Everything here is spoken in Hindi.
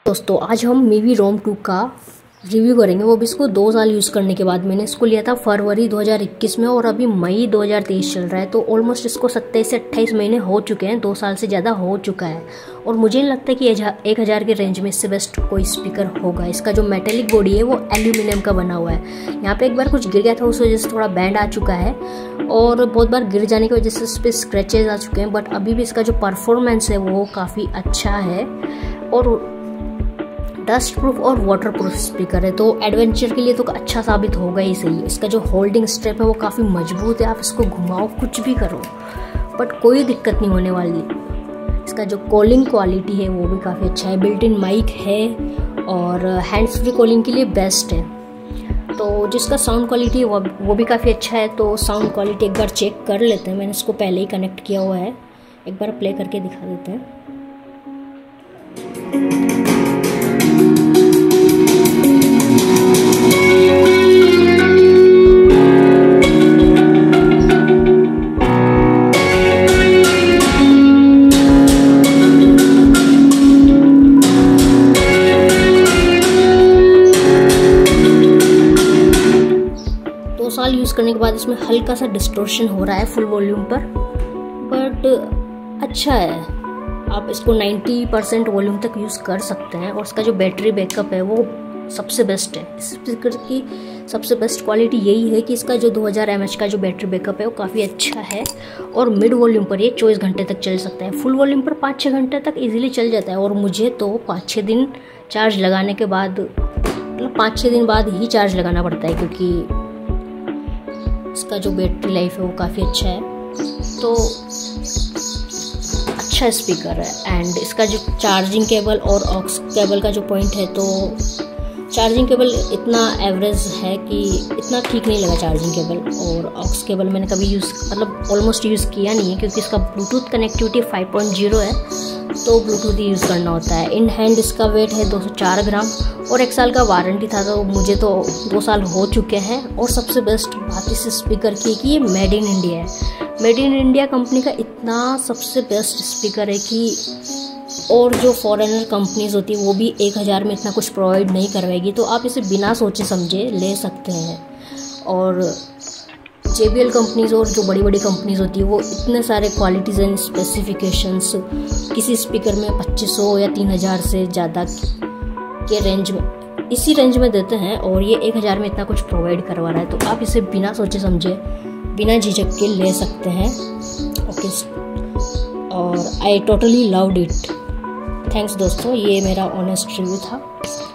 दोस्तों आज हम मीवी रोम 2 का रिव्यू करेंगे, वो भी इसको 2 साल यूज़ करने के बाद। मैंने इसको लिया था फरवरी 2021 में और अभी मई 2023 चल रहा है, तो ऑलमोस्ट इसको 27 से 28 महीने हो चुके हैं, 2 साल से ज़्यादा हो चुका है। और मुझे नहीं लगता कि 1000 के रेंज में इससे बेस्ट कोई स्पीकर होगा। इसका जो मेटेलिक बॉडी है वो एल्यूमिनियम का बना हुआ है। यहाँ पे एक बार कुछ गिर गया था, उस वजह से थोड़ा बैंड आ चुका है और बहुत बार गिर जाने की वजह से इस पर स्क्रैचेज आ चुके हैं, बट अभी भी इसका जो परफॉर्मेंस है वो काफ़ी अच्छा है और डस्ट प्रूफ और वाटर प्रूफ स्पीकर है, तो एडवेंचर के लिए तो अच्छा साबित होगा ही सही। इसका जो होल्डिंग स्ट्रैप है वो काफ़ी मजबूत है, आप इसको घुमाओ कुछ भी करो बट कोई दिक्कत नहीं होने वाली। इसका जो कॉलिंग क्वालिटी है वो भी काफ़ी अच्छा है, बिल्ट इन माइक है और हैंड्स फ्री कॉलिंग के लिए बेस्ट है। तो जिसका साउंड क्वालिटी है वो भी काफ़ी अच्छा है। तो साउंड क्वालिटी एक बार चेक कर लेते हैं, मैंने इसको पहले ही कनेक्ट किया हुआ है, एक बार प्ले करके दिखा देते हैं। 2 साल यूज़ करने के बाद इसमें हल्का सा डिस्टोर्शन हो रहा है फुल वॉल्यूम पर, बट अच्छा है। आप इसको 90% वॉल्यूम तक यूज़ कर सकते हैं और इसका जो बैटरी बैकअप है वो सबसे बेस्ट है। इस स्पीकर की सबसे बेस्ट क्वालिटी यही है कि इसका जो 2000 mAh का जो बैटरी बैकअप है वो काफ़ी अच्छा है और मिड वॉल्यूम पर ये 24 घंटे तक चल सकता है। फुल वॉल्यूम पर 5-6 घंटे तक इजीली चल जाता है और मुझे तो 5-6 दिन चार्ज लगाने के बाद, मतलब 5-6 दिन बाद ही चार्ज लगाना पड़ता है, क्योंकि इसका जो बैटरी लाइफ है वो काफ़ी अच्छा है। तो अच्छा स्पीकर है। एंड इसका जो चार्जिंग केबल और ऑक्स केबल का जो पॉइंट है, तो चार्जिंग केबल इतना एवरेज है कि इतना ठीक नहीं लगा चार्जिंग केबल, और ऑक्स केबल मैंने कभी ऑलमोस्ट यूज़ किया नहीं है, क्योंकि इसका ब्लूटूथ कनेक्टिविटी 5.0 है, तो ब्लूटूथ ही यूज़ करना होता है। इन हैंड इसका वेट है 204 ग्राम और 1 साल का वारंटी था, तो मुझे तो 2 साल हो चुके हैं। और सबसे बेस्ट बात इस स्पीकर की है कि ये मेड इन इंडिया है। मेड इन इंडिया कंपनी का इतना सबसे बेस्ट स्पीकर है कि और जो फॉरेनर कंपनीज होती है वो भी 1000 में इतना कुछ प्रोवाइड नहीं करवाएगी, तो आप इसे बिना सोचे समझे ले सकते हैं। और JBL कंपनीज और जो बड़ी बड़ी कंपनीज होती है वो इतने सारे क्वालिटीज़ एंड स्पेसिफिकेशंस किसी स्पीकर में 2500 या 3000 से ज़्यादा के रेंज में, इसी रेंज में देते हैं, और ये 1000 में इतना कुछ प्रोवाइड करवा रहा है, तो आप इसे बिना सोचे समझे बिना झिझक के ले सकते हैं। ओके, और I totally loved it. Thanks दोस्तों, ये मेरा ऑनेस्ट रिव्यू था।